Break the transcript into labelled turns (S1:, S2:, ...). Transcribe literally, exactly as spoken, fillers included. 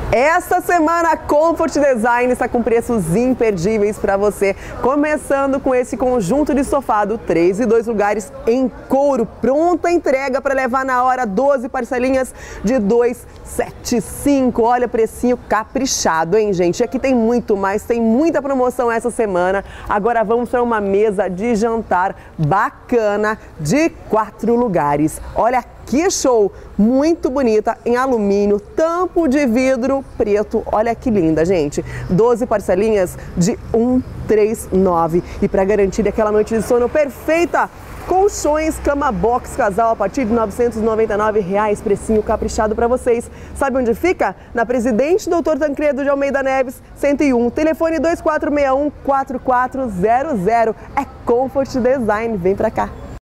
S1: Esta semana a Comfort Design está com preços imperdíveis para você, começando com esse conjunto de sofá do três e dois lugares em couro, pronta entrega para levar na hora, doze parcelinhas de duzentos e setenta e cinco. Olha, precinho caprichado, hein, gente? Aqui tem muito mais, tem muita promoção essa semana. Agora vamos para uma mesa de jantar bacana de quatro lugares. Olha que show! Muito bonita, em alumínio, tampo de vidro preto. Olha que linda, gente. doze parcelinhas de cento e trinta e nove. E para garantir aquela noite de sono perfeita, colchões, cama box casal a partir de novecentos e noventa e nove reais, precinho caprichado para vocês. Sabe onde fica? Na Presidente doutor Tancredo de Almeida Neves, cento e um, telefone dois quatro seis um, quatro quatro zero zero. É Comfort Design, vem pra cá.